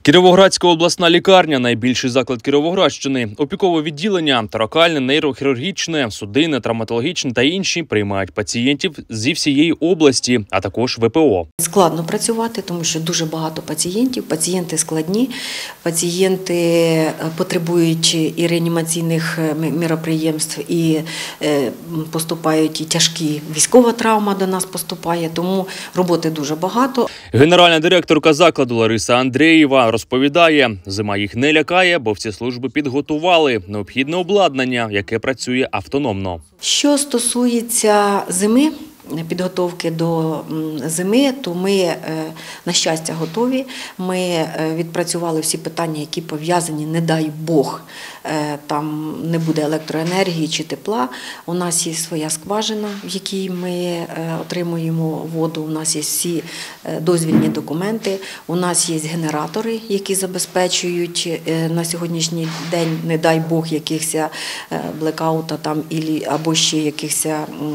Кіровоградська обласна лікарня – найбільший заклад Кіровоградщини. Опікове відділення, торакальне, нейрохірургічне, судинне, травматологічне та інші приймають пацієнтів зі всієї області, а також ВПО. Складно працювати, тому що дуже багато пацієнтів, пацієнти складні, пацієнти потребують і реанімаційних міроприємств, і поступають і тяжкі військова травма до нас поступає, тому роботи дуже багато. Генеральна директорка закладу Лариса Андрієва розповідає, зима їх не лякає, бо всі служби підготували необхідне обладнання, яке працює автономно. Що стосується зими, підготовки до зими, то ми, на щастя, готові. Ми відпрацювали всі питання, які пов'язані, не дай Бог, там не буде електроенергії чи тепла. У нас є своя скважина, в якій ми отримуємо воду, у нас є всі дозвільні документи, у нас є генератори, які забезпечують на сьогоднішній день, не дай Бог, якихось блекаута там, або ще якихось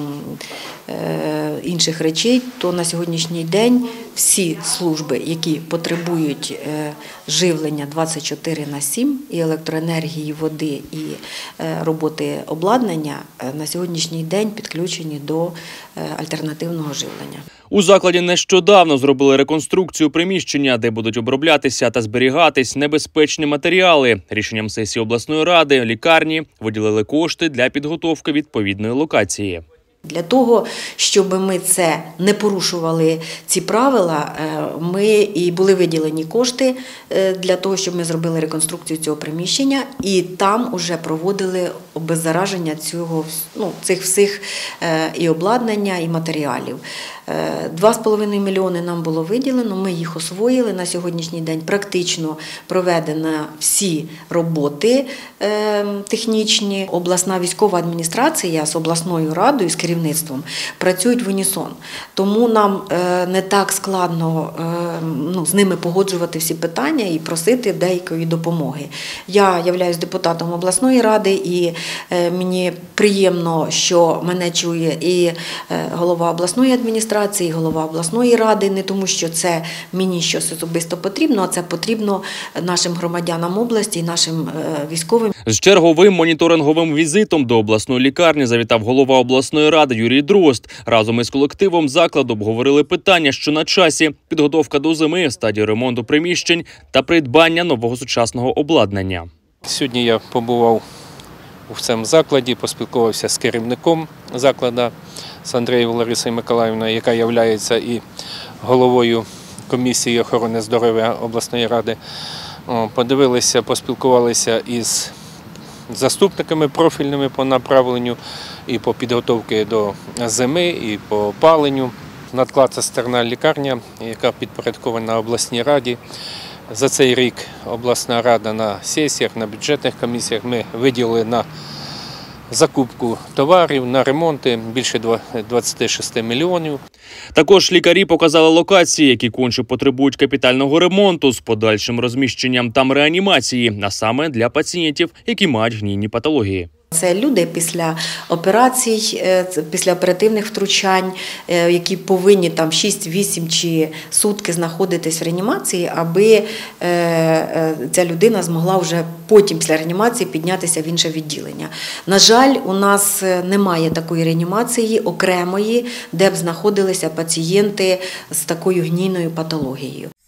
інших речей, то на сьогоднішній день всі служби, які потребують живлення 24/7, і електроенергії, води, і роботи обладнання, на сьогоднішній день підключені до альтернативного живлення. У закладі нещодавно зробили реконструкцію приміщення, де будуть оброблятися та зберігатись небезпечні матеріали. Рішенням сесії обласної ради лікарні виділили кошти для підготовки відповідної локації. Для того, щоб ми це не порушували, ці правила, ми і були виділені кошти для того, щоб ми зробили реконструкцію цього приміщення і там вже проводили обеззараження цих всіх і обладнання, і матеріалів. 2,5 мільйони нам було виділено, ми їх освоїли. На сьогоднішній день практично проведено всі роботи технічні. Обласна військова адміністрація з обласною радою, з керівництвом працюють в унісон. Тому нам не так складно з ними погоджувати всі питання і просити деякої допомоги. Я являюсь депутатом обласної ради і мені приємно, що мене чує і голова обласної адміністрації, і голова обласної ради, не тому, що це мені щось особисто потрібно, а це потрібно нашим громадянам області і нашим військовим. З черговим моніторинговим візитом до обласної лікарні завітав голова обласної ради Юрій Дрозд. Разом із колективом закладу обговорили питання, що на часі – підготовка до зими, стадія ремонту приміщень та придбання нового сучасного обладнання. Сьогодні я побував у цьому закладі, поспілкувався з керівником закладу, з Андрієвою Ларисою Миколаївною, яка є і головою комісії охорони здоров'я обласної ради. Подивилися, поспілкувалися із заступниками профільними по направленню і по підготовці до зими, і по опаленню. Надкладцистерна лікарня, яка підпорядкована обласній раді. За цей рік обласна рада на сесіях, на бюджетних комісіях ми виділили на закупку товарів, на ремонти більше 26 мільйонів. Також лікарі показали локації, які конче потребують капітального ремонту з подальшим розміщенням там реанімації, а саме для пацієнтів, які мають гнійні патології. Це люди після операцій, після оперативних втручань, які повинні там 6-8 чи сутки знаходитись в реанімації, аби ця людина змогла вже потім після реанімації піднятися в інше відділення. На жаль, у нас немає такої реанімації окремої, де б знаходилися пацієнти з такою гнійною патологією.